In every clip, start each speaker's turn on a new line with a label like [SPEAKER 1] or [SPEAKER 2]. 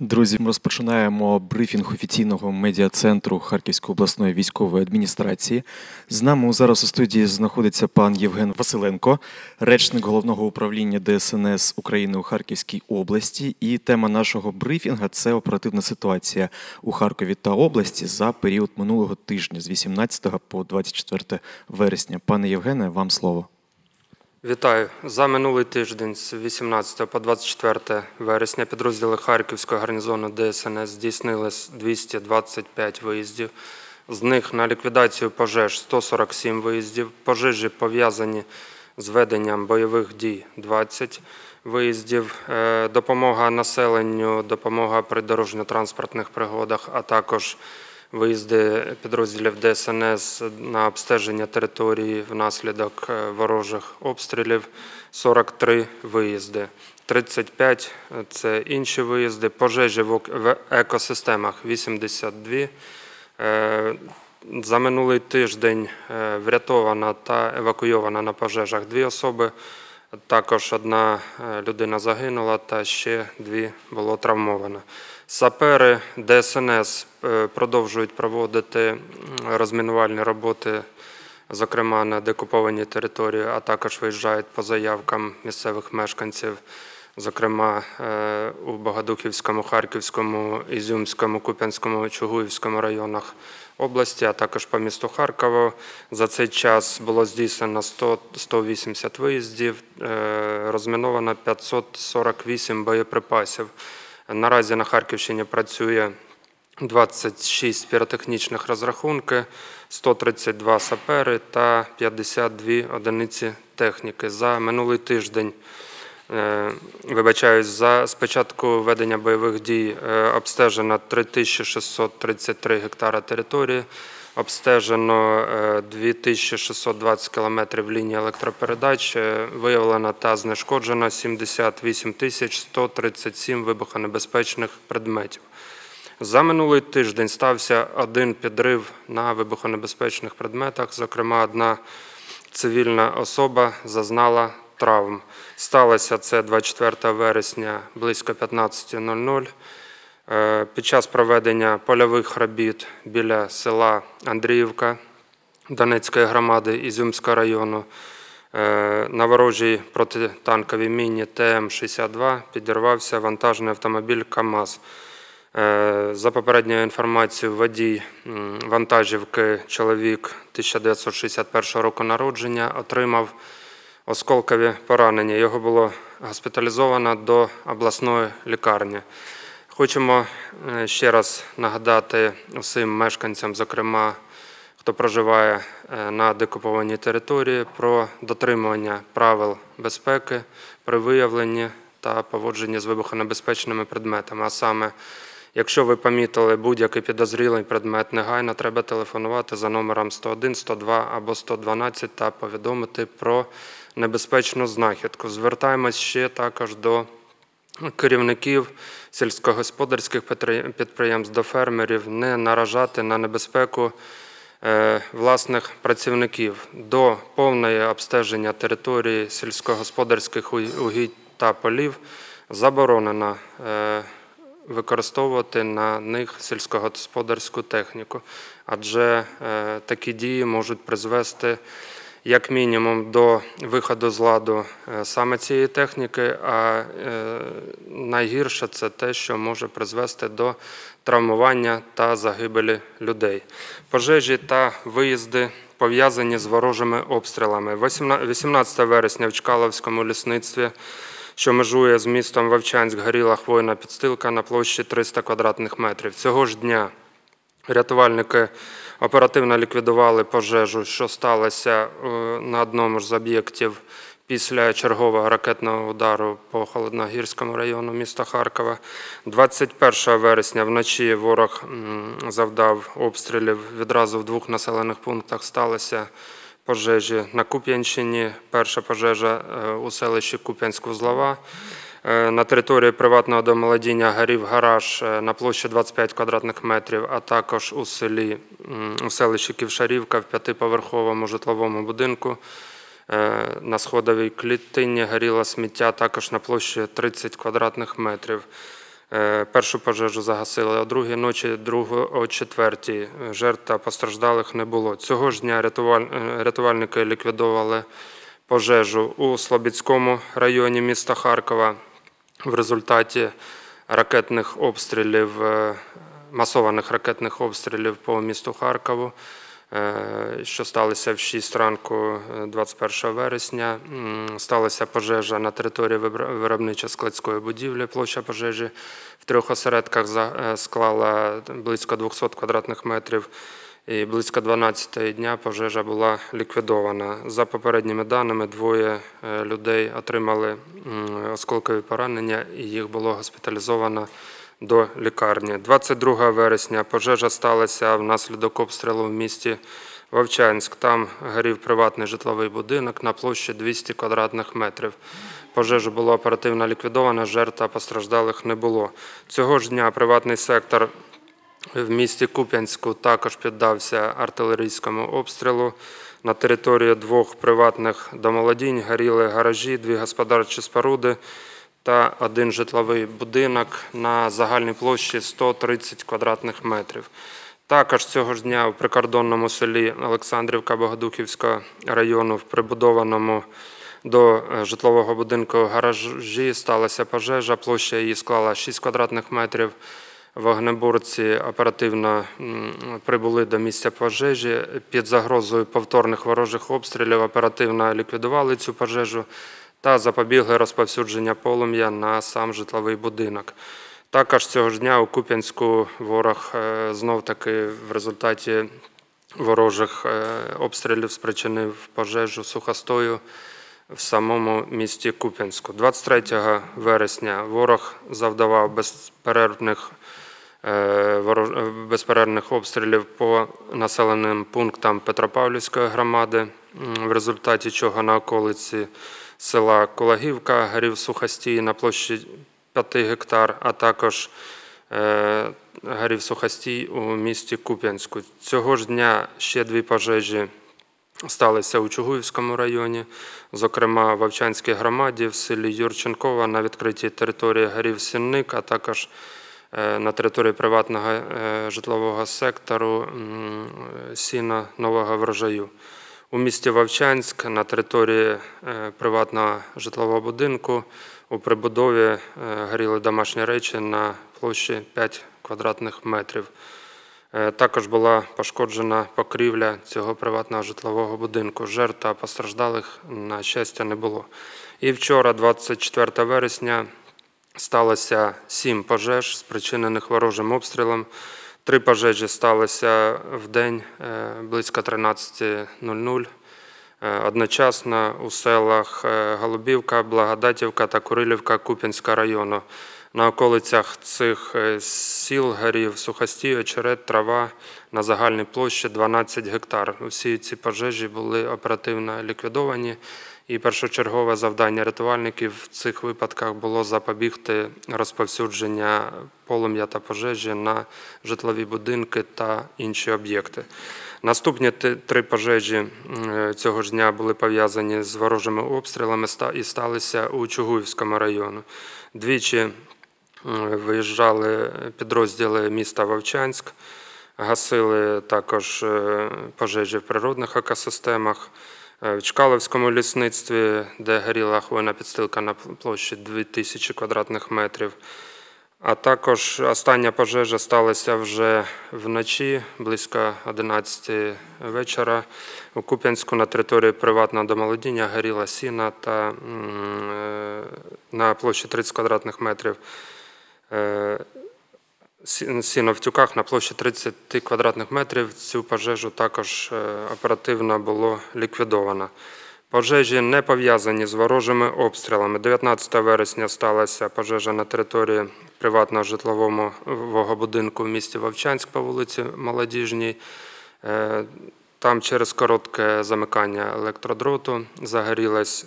[SPEAKER 1] Друзі, ми розпочинаємо брифінг офіційного медіа-центру Харківської обласної військової адміністрації. З нами зараз у студії знаходиться пан Євген Василенко, речник Головного управління ДСНС України у Харківській області. І тема нашого брифінга – це оперативна ситуація у Харкові та області за період минулого тижня з 18 по 24 вересня. Пане Євгене, вам слово.
[SPEAKER 2] Вітаю. За минулий тиждень з 18 по 24 вересня підрозділи Харківського гарнізону ДСНС здійснили 225 виїздів. З них на ліквідацію пожеж 147 виїздів, пожежі пов'язані з веденням бойових дій 20 виїздів, допомога населенню, допомога при дорожньо-транспортних пригодах, а також виїзди підрозділів ДСНС на обстеження території внаслідок ворожих обстрілів – 43 виїзди. 35 – це інші виїзди. Пожежі в екосистемах – 82. За минулий тиждень врятована та евакуйована на пожежах 2 особи. Також 1 людина загинула та ще 2 було травмовано. Сапери ДСНС продовжують проводити розмінувальні роботи, зокрема на деокупованій території, а також виїжджають по заявкам місцевих мешканців, зокрема у Богодухівському, Харківському, Ізюмському, Куп'янському, Чугуївському районах області, а також по місту Харкову. За цей час було здійснено 180 виїздів, розміновано 548 боєприпасів. Наразі на Харківщині працює 26 піротехнічних розрахунки, 132 сапери та 52 одиниці техніки. За минулий тиждень, з початку ведення бойових дій обстежено 3633 гектара території, обстежено 2620 кілометрів лінії електропередач, виявлено та знешкоджено 78 137 вибухонебезпечних предметів. За минулий тиждень стався 1 підрив на вибухонебезпечних предметах, зокрема 1 цивільна особа зазнала травм. Сталося це 24 вересня близько 15:00. Під час проведення польових робіт біля села Андріївка Донецької громади Ізюмського району на ворожій протитанковій міні ТМ-62 підірвався вантажний автомобіль КАМАЗ. За попередньою інформацією, водій вантажівки, чоловік 1961 року народження, отримав осколкові поранення. Його було госпіталізовано до обласної лікарні. Хочемо ще раз нагадати усім мешканцям, зокрема, хто проживає на деокупованій території, про дотримування правил безпеки при виявленні та поводженні з вибухонебезпечними предметами. А саме, якщо ви помітили будь-який підозрілий предмет, негайно треба телефонувати за номером 101, 102 або 112 та повідомити про небезпечну знахідку. Звертаємось ще також до керівників сільськогосподарських підприємств, до фермерів, не наражати на небезпеку власних працівників. До повного обстеження території сільськогосподарських угідь та полів заборонено використовувати на них сільськогосподарську техніку, адже такі дії можуть призвести як мінімум до виходу з ладу саме цієї техніки, а найгірше це те, що може призвести до травмування та загибелі людей. Пожежі та виїзди пов'язані з ворожими обстрілами. 18 вересня в Чкаловському лісництві, що межує з містом Вовчанськ, горіла хвойна підстилка на площі 300 квадратних метрів. Цього ж дня рятувальники оперативно ліквідували пожежу, що сталося на одному з об'єктів після чергового ракетного удару по Холодногірському району міста Харкова. 21 вересня вночі ворог завдав обстрілів. Відразу в 2 населених пунктах сталося пожежі. На Куп'янщині перша пожежа у селищі Куп'янськ-Вузлова. На території приватного домоволодіння горів гараж на площі 25 квадратних метрів, а також у селищі Ківшарівка в 5-поверховому житловому будинку. На сходовій клітині горіло сміття також на площі 30 квадратних метрів. Першу пожежу загасили о 2-й ночі, другу о 4-й. Жертв та постраждалих не було. Цього ж дня рятувальники ліквідували пожежу у Слобідському районі міста Харкова в результаті ракетних обстрілів, масованих ракетних обстрілів по місту Харкову, що сталося в 6 ранку 21 вересня. Сталася пожежа на території виробничо-складської будівлі. Площа пожежі в 3 осередках склала близько 200 квадратних метрів. І близько 12-ї дня пожежа була ліквідована. За попередніми даними, 2 людей отримали осколкові поранення і їх було госпіталізовано до лікарні. 22 вересня пожежа сталася внаслідок обстрілу в місті Вовчанськ. Там горів приватний житловий будинок на площі 200 квадратних метрів. Пожежа була оперативно ліквідована, жертв та постраждалих не було. Цього ж дня приватний сектор в місті Куп'янську також піддався артилерійському обстрілу. На території 2 приватних домолодінь горіли гаражі, 2 господарчі споруди та 1 житловий будинок на загальній площі 130 квадратних метрів. Також цього ж дня у прикордонному селі Олександрівка Богодухівського району в прибудованому до житлового будинку гаражі сталася пожежа, площа її склала 6 квадратних метрів. Вогнеборці оперативно прибули до місця пожежі. Під загрозою повторних ворожих обстрілів оперативно ліквідували цю пожежу та запобігли розповсюдження полум'я на сам житловий будинок. Також цього ж дня у Куп'янську ворог знов-таки в результаті ворожих обстрілів спричинив пожежу сухостою в самому місті Куп'янську. 23 вересня ворог завдавав безперервних обстрілів по населеним пунктам Петропавлівської громади, в результаті чого на околиці села Кулагівка горів сухостій на площі 5 гектар, а також горів сухостій у місті Куп'янську. Цього ж дня ще 2 пожежі сталися у Чугуївському районі, зокрема в Вовчанській громаді, в селі Юрченкова на відкритій території горів Сінник, а також на території приватного житлового сектору сіна нового врожаю. У місті Вовчанськ на території приватного житлового будинку у прибудові горіли домашні речі на площі 5 квадратних метрів. Також була пошкоджена покрівля цього приватного житлового будинку. Жертв та постраждалих, на щастя, не було. І вчора, 24 вересня, сталося 7 пожеж, спричинених ворожим обстрілом. 3 пожежі сталися в день близько 13:00. Одночасно у селах Голубівка, Благодатівка та Курилівка Куп'янського району. На околицях цих сіл горів сухостій, очерет, трава на загальній площі 12 гектар. Усі ці пожежі були оперативно ліквідовані. І першочергове завдання рятувальників в цих випадках було запобігти розповсюдження полум'я та пожежі на житлові будинки та інші об'єкти. Наступні 3 пожежі цього ж дня були пов'язані з ворожими обстрілами і сталися у Чугуївському районі. Двічі виїжджали підрозділи міста Вовчанськ, гасили також пожежі в природних екосистемах. В Чкаловському лісництві, де горіла хвойна підстилка на площі 2000 квадратних метрів. А також остання пожежа сталася вже вночі, близько 11 вечора. У Куп'янську на території приватного домолодіння горіла сіна та на площі 30 квадратних метрів. Сіно в тюках на площі 30 квадратних метрів. Цю пожежу також оперативно було ліквідовано. Пожежі не пов'язані з ворожими обстрілами. 19 вересня сталася пожежа на території приватного житлового будинку в місті Вовчанськ по вулиці Молодіжній. Там через коротке замикання електродроту загорілась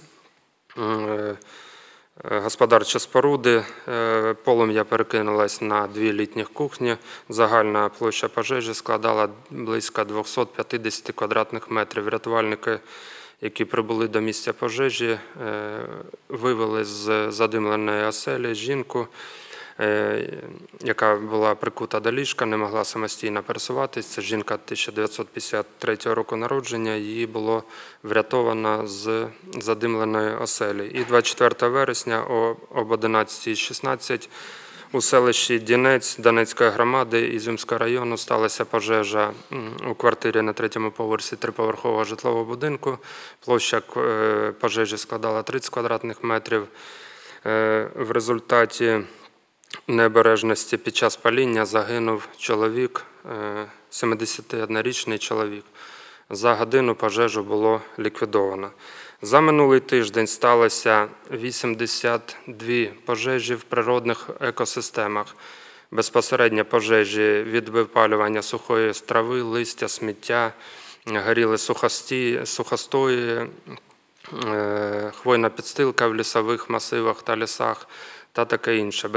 [SPEAKER 2] господарчі споруди, полум'я перекинулось на 2 літніх кухні. Загальна площа пожежі складала близько 250 квадратних метрів. Рятувальники, які прибули до місця пожежі, вивели з задимленої оселі жінку, яка була прикута до ліжка, не могла самостійно пересуватись. Це жінка 1953 року народження, її було врятовано з задимленої оселі. І 24 вересня об 11:16 у селищі Дінець Донецької громади Ізюмського району сталася пожежа у квартирі на 3-му поверсі триповерхового житлового будинку. Площа пожежі складала 30 квадратних метрів. В результаті необережності під час паління загинув чоловік, 71-річний чоловік. За годину пожежу було ліквідовано. За минулий тиждень сталося 82 пожежі в природних екосистемах. Безпосередньо пожежі від випалювання сухої трави, листя, сміття, горіли сухостої, хвойна підстилка в лісових масивах та лісах та таке інше.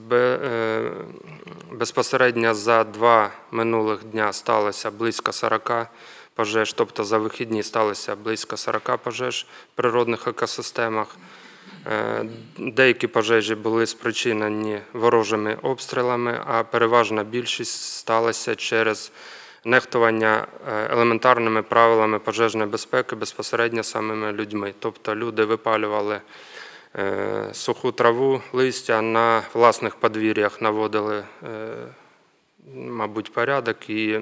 [SPEAKER 2] Безпосередньо за 2 минулих дня сталося близько 40 пожеж, тобто за вихідні сталося близько 40 пожеж в природних екосистемах. Деякі пожежі були спричинені ворожими обстрілами, а переважна більшість сталася через нехтування елементарними правилами пожежної безпеки безпосередньо самими людьми. Тобто люди випалювали суху траву, листя на власних подвір'ях, наводили, мабуть, порядок і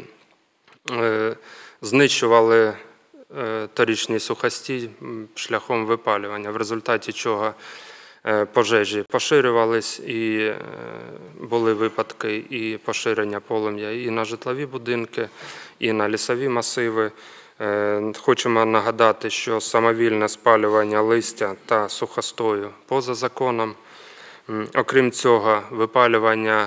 [SPEAKER 2] знищували торічні сухості шляхом випалювання, в результаті чого пожежі поширювались і були випадки і поширення полум'я і на житлові будинки, і на лісові масиви. Хочемо нагадати, що самовільне спалювання листя та сухостою поза законом. Окрім цього, випалювання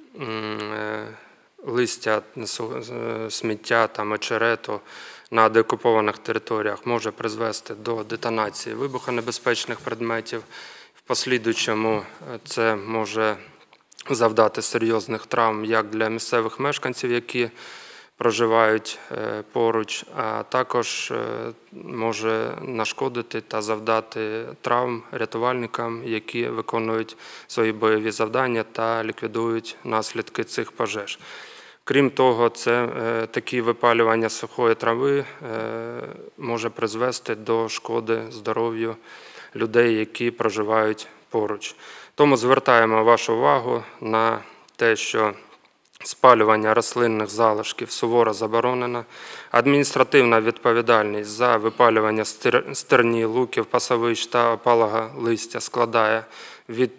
[SPEAKER 2] листя, сміття та очерету на деокупованих територіях може призвести до детонації вибухонебезпечних предметів. В послідуючому це може завдати серйозних травм як для місцевих мешканців, які проживають поруч, а також може нашкодити та завдати травм рятувальникам, які виконують свої бойові завдання та ліквідують наслідки цих пожеж. Крім того, такі випалювання сухої трави може призвести до шкоди здоров'ю людей, які проживають поруч. Тому звертаємо вашу увагу на те, що спалювання рослинних залишків суворо заборонено. Адміністративна відповідальність за випалювання стерні, луків, пасовищ та опалого листя складає від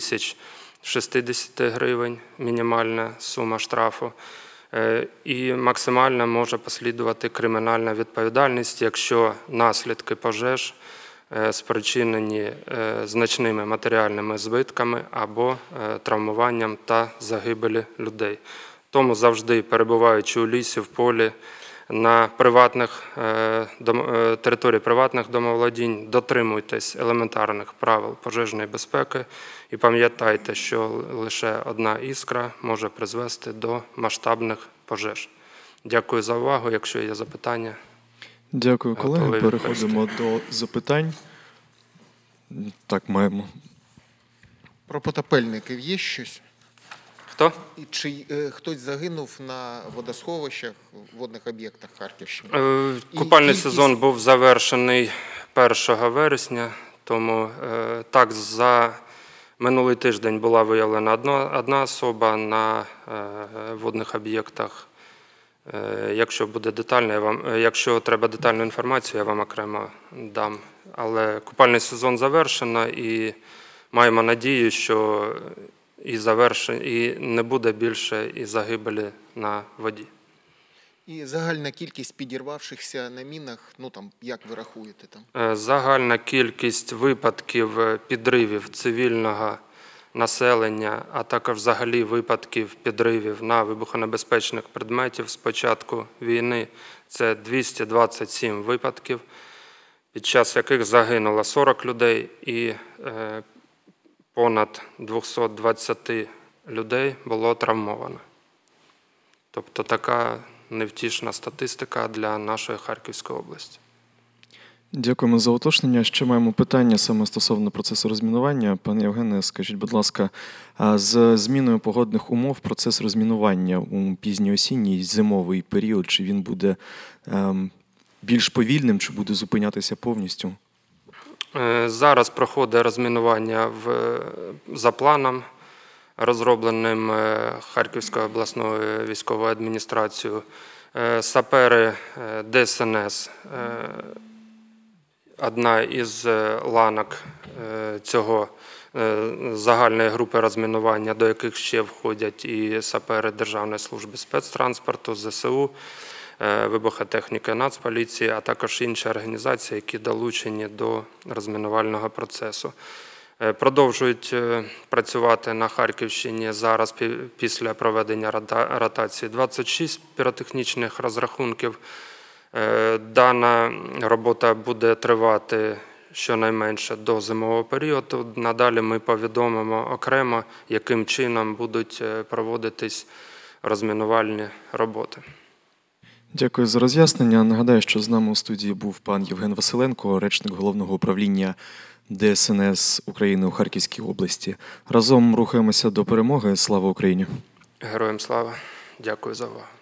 [SPEAKER 2] 3060 гривень мінімальна сума штрафу. І максимально може послідувати кримінальна відповідальність, якщо наслідки пожеж спричинені значними матеріальними збитками або травмуванням та загибелі людей. Тому завжди, перебуваючи у лісі, в полі, на території приватних домоволодінь, дотримуйтесь елементарних правил пожежної безпеки і пам'ятайте, що лише одна іскра може призвести до масштабних пожеж. Дякую за увагу. Якщо є запитання.
[SPEAKER 1] Дякую, колеги. Переходимо до запитань. Так, маємо.
[SPEAKER 3] Про потопельників є щось?
[SPEAKER 2] Хто?
[SPEAKER 3] Чи хтось загинув на водосховищах, водних об'єктах Харківщини?
[SPEAKER 2] Купальний сезон був завершений 1 вересня, тому так, за минулий тиждень була виявлена одна особа на водних об'єктах. Якщо буде детально, якщо треба детальну інформацію, я вам окремо дам. Але купальний сезон завершено і маємо надію, що і не буде більше і загибелі на воді.
[SPEAKER 3] І загальна кількість підірвавшихся на мінах, як ви рахуєте там?
[SPEAKER 2] Загальна кількість випадків підривів цивільного населення, а також взагалі випадків підривів на вибухонебезпечних предметів з початку війни – це 227 випадків, під час яких загинуло 40 людей і понад 220 людей було травмовано. Тобто така невтішна статистика для нашої Харківської області.
[SPEAKER 1] Дякуємо за уточнення. Ще маємо питання саме стосовно процесу розмінування. Пане Євгене, скажіть, будь ласка, а з зміною погодних умов процес розмінування у пізньоосінній зимовий період, чи він буде більш повільним, чи буде зупинятися повністю?
[SPEAKER 2] Зараз проходить розмінування за планом, розробленим Харківською обласною військовою адміністрацією. Сапери ДСНС – одна із ланок цього загальної групи розмінування, до яких ще входять і сапери Державної служби спецтранспорту, ЗСУ, вибухотехніки Нацполіції, а також інші організації, які долучені до розмінувального процесу. Продовжують працювати на Харківщині зараз після проведення ротації 26 піротехнічних розрахунків. Дана робота буде тривати щонайменше до зимового періоду. Надалі ми повідомимо окремо, яким чином будуть проводитись розмінувальні роботи.
[SPEAKER 1] Дякую за роз'яснення. Нагадаю, що з нами у студії був пан Євген Василенко, речник Головного управління ДСНС України у Харківській області. Разом рухаємося до перемоги. Слава Україні!
[SPEAKER 2] Героям слава! Дякую за увагу!